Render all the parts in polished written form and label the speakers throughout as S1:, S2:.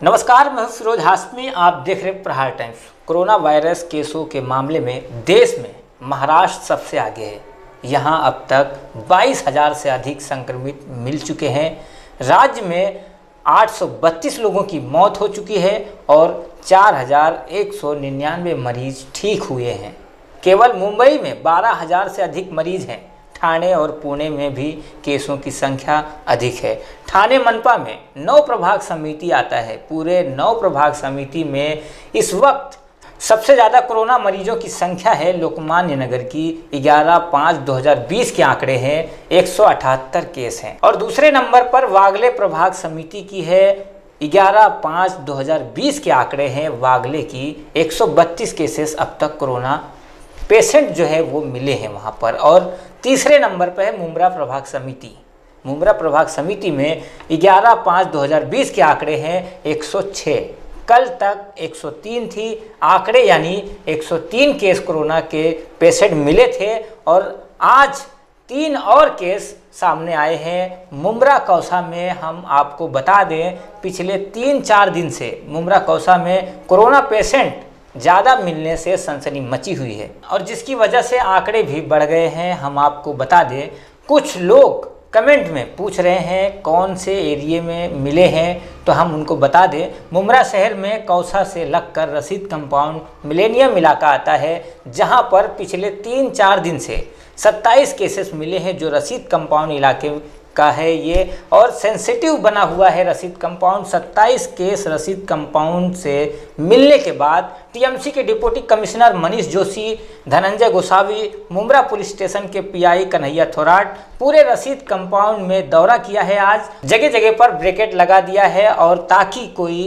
S1: नमस्कार, मैं फिरोज हाशमी। आप देख रहे प्रहार टाइम्स। कोरोना वायरस केसों के मामले में देश में महाराष्ट्र सबसे आगे है। यहां अब तक 22,000 से अधिक संक्रमित मिल चुके हैं। राज्य में 832 लोगों की मौत हो चुकी है और 4,199 मरीज ठीक हुए हैं। केवल मुंबई में 12,000 से अधिक मरीज हैं। ठाणे और पुणे में भी केसों की संख्या अधिक है। ठाणे मनपा में 9 प्रभाग समिति आता है। पूरे 9 प्रभाग समिति में इस वक्त सबसे ज़्यादा कोरोना मरीजों की संख्या है लोकमान्य नगर की। 11/5/2020 के आंकड़े हैं, 178 केस हैं। और दूसरे नंबर पर वागले प्रभाग समिति की है। 11/5/2020 के आंकड़े हैं वागले की। 132 केसेस अब तक कोरोना पेशेंट जो है वो मिले हैं वहाँ पर। और तीसरे नंबर पर है मुंब्रा प्रभाग समिति। मुंब्रा प्रभाग समिति में 11/5/2020 के आंकड़े हैं 106। कल तक 103 थी आंकड़े, यानी 103 केस कोरोना के पेशेंट मिले थे। और आज 3 और केस सामने आए हैं मुंब्रा कौसा में। हम आपको बता दें, पिछले 3-4 दिन से मुंब्रा कौसा में कोरोना पेशेंट ज़्यादा मिलने से सनसनी मची हुई है और जिसकी वजह से आंकड़े भी बढ़ गए हैं। हम आपको बता दें, कुछ लोग कमेंट में पूछ रहे हैं कौन से एरिया में मिले हैं, तो हम उनको बता दें। मुंब्रा शहर में कौसा से लगकर रशीद कंपाउंड मिलेनियम इलाका आता है, जहां पर पिछले 3-4 दिन से 27 केसेस मिले हैं जो रशीद कंपाउंड इलाके का है ये। और सेंसिटिव बना हुआ है Rashid compound. 27 case Rashid compound से मिलने के बाद टीएमसी के deputy commissioner Manish Joshi, Dhananjay Gosavi, Mumbra police station के पीआई कन्हैया थोराट पूरे रशीद कंपाउंड में दौरा किया है। आज जगह जगह पर ब्रैकेट लगा दिया है और ताकि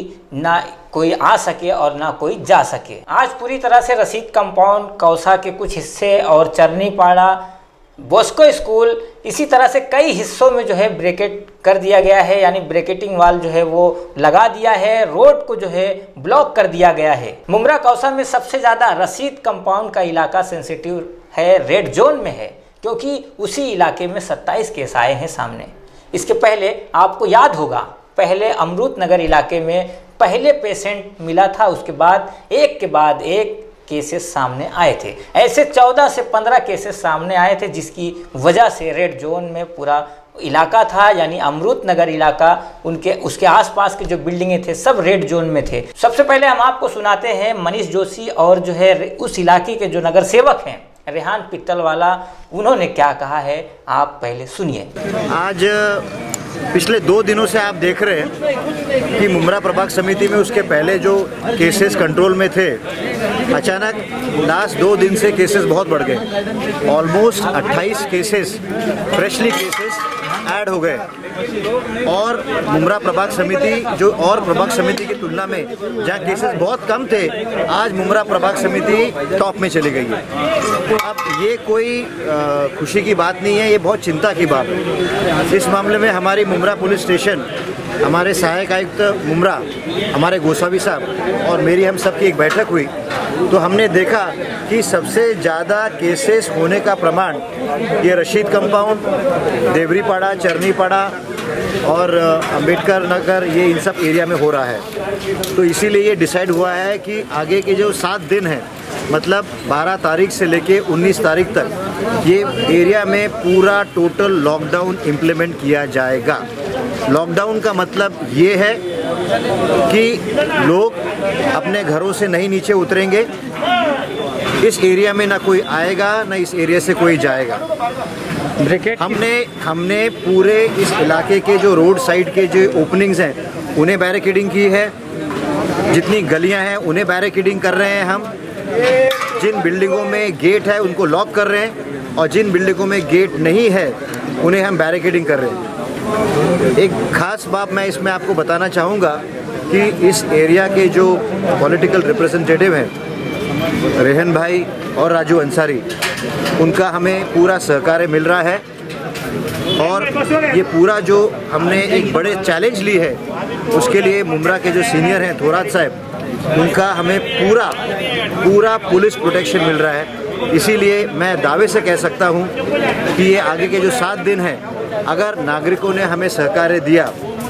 S1: कोई आ सके और ना कोई जा सके। आज पूरी तरह से रशीद कंपाउंड, कौसा के कुछ हिस्से और चरनीपाड़ा, बॉस्को स्कूल, इसी तरह से कई हिस्सों में जो है ब्रैकेट कर दिया गया है, यानी ब्रैकेटिंग वाल जो है वो लगा दिया है। रोड को जो है ब्लॉक कर दिया गया है। मुंब्रा कौसा में सबसे ज़्यादा रशीद कंपाउंड का इलाका सेंसिटिव है, रेड जोन में है, क्योंकि उसी इलाके में 27 केस आए हैं सामने। इसके पहले आपको याद होगा, पहले अमृत नगर इलाके में पहले पेशेंट मिला था, उसके बाद एक केसेस सामने आए थे। ऐसे 14 से 15 केसेस सामने आए थे, जिसकी वजह से रेड जोन में पूरा इलाका था, यानी अमृत नगर इलाका, उसके आसपास के जो बिल्डिंगें थे सब रेड जोन में थे। सबसे पहले हम आपको सुनाते हैं मनीष जोशी और जो है उस इलाके के जो नगर सेवक हैं रेहान पित्तलवाला, उन्होंने क्या कहा है, आप पहले सुनिए।
S2: आज पिछले 2 दिनों से आप देख रहे हैं कि मुंब्रा प्रभाग समिति में उसके पहले जो केसेस कंट्रोल में थे, अचानक लास्ट 2 दिन से केसेस बहुत बढ़ गए। Almost 28 cases freshly cases add हो गए। और मुंब्रा प्रभाग समिति जो और प्रभाग समिति की तुलना में जहाँ केसेस बहुत कम थे, आज मुंब्रा प्रभाग समिति टॉप में चली गई है। अब ये कोई खुशी की बात नहीं है, ये बहुत चिंता की बात है। इस मामले में हमारी मुंब्रा पुलिस स्टेशन, हमारे सहायक आयुक्त मुंब्रा, हमारे गोसावी साहब और मेरी हम सब की एक बैठक हुई, तो हमने देखा कि सबसे ज़्यादा केसेस होने का प्रमाण ये रशीद कंपाउंड, देवरीपाड़ा, चरनीपाड़ा और अंबेडकर नगर, ये इन सब एरिया में हो रहा है। तो इसीलिए ये डिसाइड हुआ है कि आगे के जो 7 दिन हैं, मतलब 12 तारीख से लेके 19 तारीख तक ये एरिया में पूरा टोटल लॉकडाउन इम्प्लीमेंट किया जाएगा। लॉकडाउन का मतलब ये है कि लोग अपने घरों से नहीं नीचे उतरेंगे। इस एरिया में ना कोई आएगा, ना इस एरिया से कोई जाएगा। हमने पूरे इस इलाके के जो रोड साइड के जो ओपनिंग्स हैं उन्हें बैरिकेडिंग की है। जितनी गलियां हैं उन्हें बैरिकेडिंग कर रहे हैं हम। जिन बिल्डिंगों में गेट है उनको लॉक कर रहे हैं और जिन बिल्डिंगों में गेट नहीं है उन्हें हम बैरिकेडिंग कर रहे हैं। एक ख़ास बात मैं इसमें आपको बताना चाहूँगा कि इस एरिया के जो पॉलिटिकल रिप्रेजेंटेटिव हैं रेहन भाई और राजू अंसारी, उनका हमें पूरा सहकार्य मिल रहा है। और ये पूरा जो हमने एक बड़े चैलेंज ली है, उसके लिए मुंब्रा के जो सीनियर हैं थोराट साहब, उनका हमें पूरा पुलिस प्रोटेक्शन मिल रहा है। इसीलिए मैं दावे से कह सकता हूँ कि ये आगे के जो 7 दिन हैं, अगर नागरिकों ने हमें सहकार्य दिया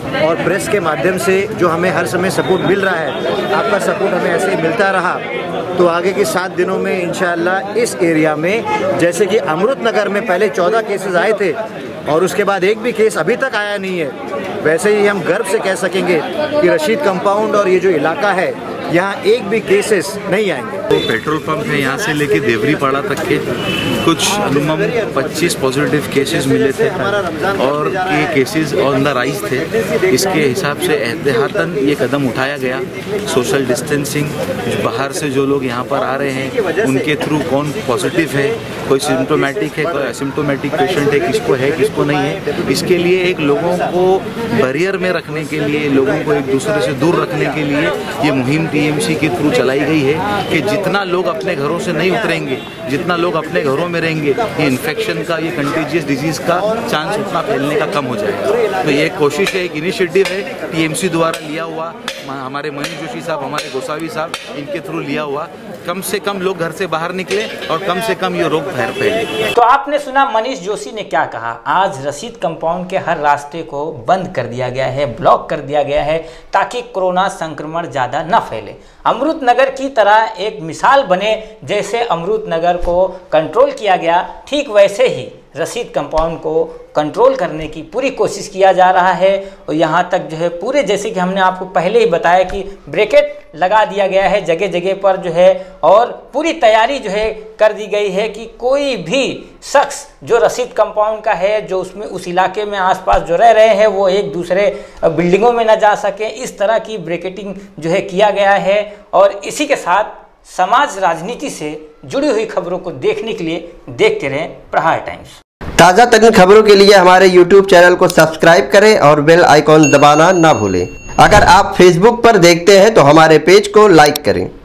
S2: और प्रेस के माध्यम से जो हमें हर समय सपोर्ट मिल रहा है, आपका सपोर्ट हमें ऐसे ही मिलता रहा तो आगे के 7 दिनों में इंशाअल्लाह इस एरिया में, जैसे कि अमृत नगर में पहले 14 केसेस आए थे और उसके बाद एक भी केस अभी तक आया नहीं है, वैसे ही हम गर्व से कह सकेंगे कि रशीद कंपाउंड और ये जो इलाका है यहाँ एक भी केसेस नहीं आएंगे।
S3: तो पेट्रोल पंप है यहाँ से लेके देवरीपाड़ा तक के कुछ अनुमान 25 पॉजिटिव केसेस मिले थे और ये केसेस ऑन द राइज थे। इसके हिसाब से एहतियातन ये कदम उठाया गया। सोशल डिस्टेंसिंग, बाहर से जो लोग यहाँ पर आ रहे हैं उनके थ्रू कौन पॉजिटिव है, कोई सिम्टोमेटिक है, कोई एसिम्टोमेटिक पेशेंट है, किसको है किसको नहीं है, इसके लिए एक लोगों को बैरियर में रखने के लिए, लोगों को एक दूसरे से दूर रखने के लिए ये मुहिम टीएमसी के थ्रू चलाई गई है कि जितना लोग अपने घरों से नहीं उतरेंगे, जितना लोग अपने घरों में रहेंगे, ये इन्फेक्शन का, ये कंटेजियस डिजीज का चांस उतना फैलने का कम हो जाएगा। तो ये एक कोशिश है, एक इनिशिएटिव है टीएमसी द्वारा लिया हुआ, हमारे मनीष जोशी साहब, हमारे गोसावी साहब, इनके थ्रू लिया हुआ। कम से कम लोग घर से बाहर निकले और कम से कम ये रोग फैले।
S1: तो आपने सुना मनीष जोशी ने क्या कहा। आज रशीद कंपाउंड के हर रास्ते को बंद कर दिया गया है, ब्लॉक कर दिया गया है ताकि कोरोना संक्रमण ज़्यादा न फैले। अमृत नगर की तरह एक मिसाल बने, जैसे अमृत नगर को कंट्रोल किया गया, ठीक वैसे ही रशीद कंपाउंड को कंट्रोल करने की पूरी कोशिश किया जा रहा है। और यहाँ तक जो है पूरे, जैसे कि हमने आपको पहले ही बताया कि ब्रैकेट लगा दिया गया है जगह जगह पर जो है, और पूरी तैयारी जो है कर दी गई है कि कोई भी शख्स जो रशीद कंपाउंड का है, जो उसमें उस इलाके में आसपास जो रह रहे हैं, वो एक दूसरे बिल्डिंगों में न जा सके। इस तरह की ब्रैकेटिंग जो है किया गया है। और इसी के साथ समाज राजनीति से जुड़ी हुई खबरों को देखने के लिए देखते रहें प्रहार टाइम्स।
S4: ताज़ा तरीन खबरों के लिए हमारे YouTube चैनल को सब्सक्राइब करें और बेल आइकॉन दबाना ना भूलें। अगर आप Facebook पर देखते हैं तो हमारे पेज को लाइक करें।